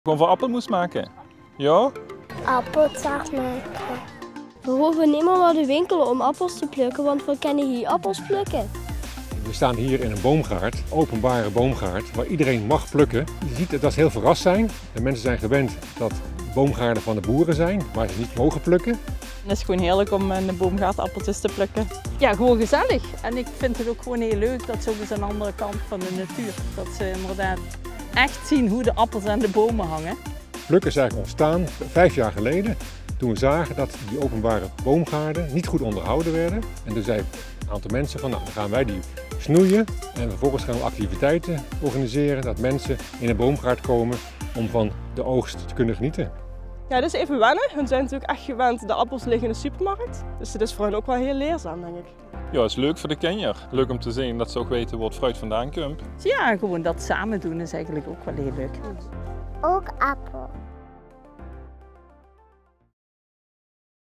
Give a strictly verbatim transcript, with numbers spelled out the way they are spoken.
Gewoon voor appelmoes maken. Ja? Appeltaart maken. We hoeven niet meer naar de winkel om appels te plukken, want we kunnen hier appels plukken. We staan hier in een boomgaard, openbare boomgaard, waar iedereen mag plukken. Je ziet dat ze heel verrast zijn. De mensen zijn gewend dat boomgaarden van de boeren zijn, waar ze niet mogen plukken. Het is gewoon heerlijk om in de boomgaard appeltjes te plukken. Ja, gewoon gezellig. En ik vind het ook gewoon heel leuk dat ze ook eens aan de andere kant van de natuur, dat ze inderdaad echt zien hoe de appels aan de bomen hangen. Plukken is eigenlijk ontstaan vijf jaar geleden, toen we zagen dat die openbare boomgaarden niet goed onderhouden werden. En toen zei een aantal mensen van, nou, dan gaan wij die snoeien en vervolgens gaan we activiteiten organiseren, dat mensen in een boomgaard komen om van de oogst te kunnen genieten. Ja, dat is even wennen. Hun zijn natuurlijk echt gewend, de appels liggen in de supermarkt. Dus het is voor hen ook wel heel leerzaam, denk ik. Ja, het is leuk voor de kenjer. Leuk om te zien dat ze ook weten waar het fruit vandaan komt. Dus ja, gewoon dat samen doen is eigenlijk ook wel heel leuk. Ook appel.